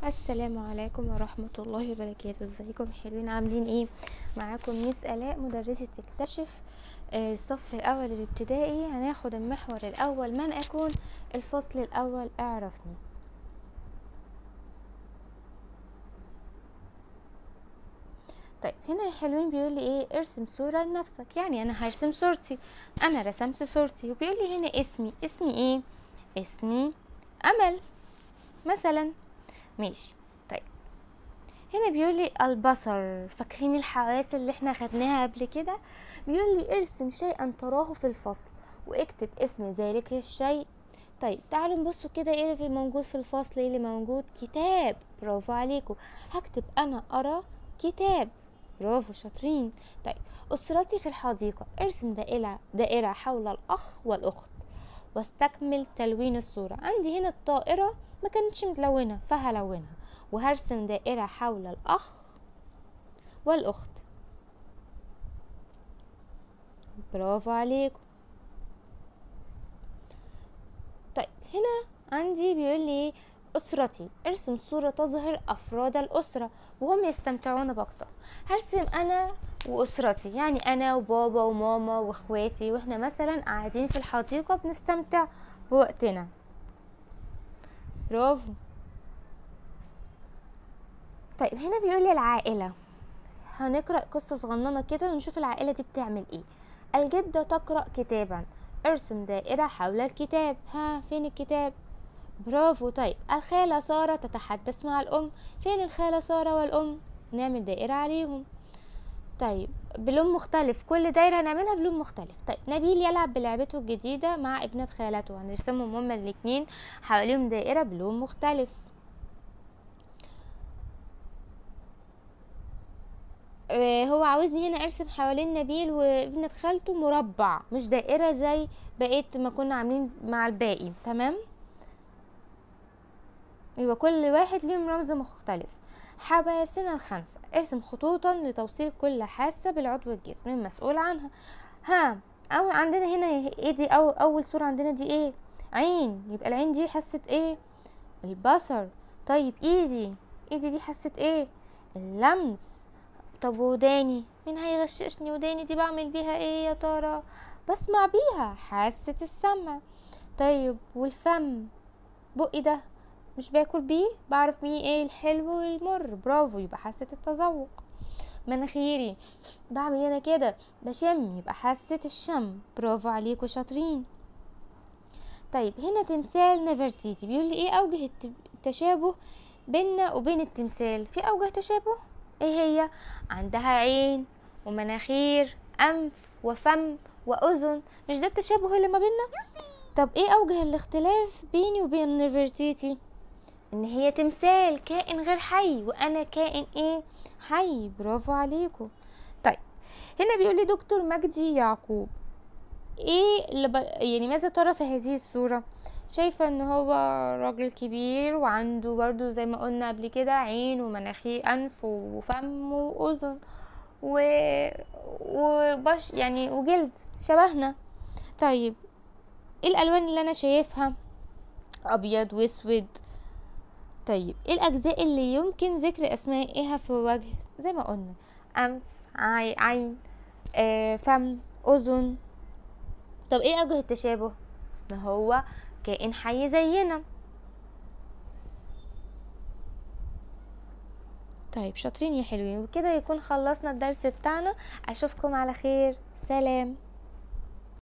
السلام عليكم ورحمة الله وبركاته. ازيكم حلوين؟ عاملين ايه؟ معاكم ميس آلاء مدرسة اكتشف الصف الاول الابتدائي. هناخد المحور الاول من اكون، الفصل الاول اعرفني. طيب هنا يا حلوين بيقول لي ايه؟ ارسم صورة لنفسك. يعني انا هرسم صورتي، انا رسمت صورتي وبيقول لي هنا اسمي ايه؟ اسمي امل مثلا. ماشي. طيب هنا بيقول لي البصر. فاكرين الحواس اللي احنا خدناها قبل كده؟ بيقول لي ارسم شيئا تراه في الفصل واكتب اسم ذلك الشيء. طيب تعالوا نبصوا كده ايه اللي موجود في الفصل. ايه اللي موجود؟ كتاب. برافو عليكم. هكتب انا ارى كتاب. برافو شاطرين. طيب اسرتي في الحديقة. ارسم دائرة حول الاخ والاخت واستكمل تلوين الصورة. عندي هنا الطائرة ما كانتش متلونة فهلونها، وهرسم دائرة حول الأخ والأخت. برافو عليكم. طيب هنا عندي بيقول لي أسرتي. ارسم صورة تظهر أفراد الأسرة وهم يستمتعون بوقتها. هرسم أنا وأسرتي، يعني أنا وبابا وماما وإخواتي، وإحنا مثلا قاعدين في الحديقة بنستمتع بوقتنا. برافو. طيب هنا بيقول لي العائلة. هنقرأ قصة صغننة كده ونشوف العائلة دي بتعمل ايه. الجدة تقرأ كتابا. ارسم دائرة حول الكتاب. ها فين الكتاب؟ برافو. طيب الخالة سارة تتحدث مع الأم. فين الخالة سارة والأم؟ نعمل دائرة عليهم. طيب بلون مختلف، كل دايرة هنعملها بلون مختلف. طيب نبيل يلعب بلعبته الجديدة مع ابنة خالته. هنرسمهم هما الاتنين حواليهم دائرة بلون مختلف. هو عاوزني هنا ارسم حوالين نبيل وابنة خالته مربع مش دائرة زي بقية ما كنا عاملين مع الباقي. تمام، يبقى كل واحد ليهم رمز مختلف. حواسنا الخمسة. ارسم خطوطا لتوصيل كل حاسة بالعضو الجسم المسؤول عنها. ها أو عندنا هنا ايه دي؟ اول صورة عندنا دي ايه؟ عين. يبقى العين دي حاسة ايه؟ البصر. طيب ايدي دي حاسة ايه؟ اللمس. طب وداني، مين هيغششني؟ وداني دي بعمل بيها ايه يا ترى؟ بسمع بيها، حاسة السمع. طيب والفم، بقي ده مش باكل بيه، بعرف بيه ايه؟ الحلو والمر. برافو، يبقى حاسة التذوق. مناخيري، بعمل انا كده بشم، يبقى حاسة الشم. برافو عليكم شاطرين. طيب هنا تمثال نفرتيتي. بيقول لي ايه اوجه التشابه بيننا وبين التمثال؟ في اوجه تشابه. ايه هي؟ عندها عين ومناخير، انف وفم واذن. مش ده التشابه اللي ما بيننا؟ طب ايه اوجه الاختلاف بيني وبين نفرتيتي؟ ان هي تمثال كائن غير حي وانا كائن ايه؟ حي. برافو عليكم. طيب هنا بيقول لي دكتور مجدي يعقوب. ايه يعني ماذا ترى في هذه الصورة؟ شايفة ان هو راجل كبير وعنده برضو زي ما قلنا قبل كده عين ومناخير، انف وفم واذن يعني وجلد شبهنا. طيب ايه الالوان اللي انا شايفها؟ ابيض واسود. طيب ايه الاجزاء اللي يمكن ذكر اسمائها في وجه؟ زي ما قلنا انف، عين، فم، اذن. طب ايه اوجه التشابه؟ ما هو كائن حي زينا. طيب شاطرين يا حلوين، وكده يكون خلصنا الدرس بتاعنا. اشوفكم على خير. سلام.